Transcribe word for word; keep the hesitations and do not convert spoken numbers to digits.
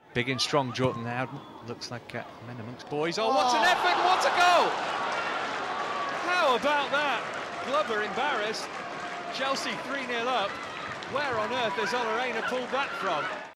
Big and strong Jordan now. Looks like uh, men amongst boys. Oh, what an effort, what a goal! How about that? Glover embarrassed. Chelsea three nil up. Where on earth has Ola Aina pulled that from?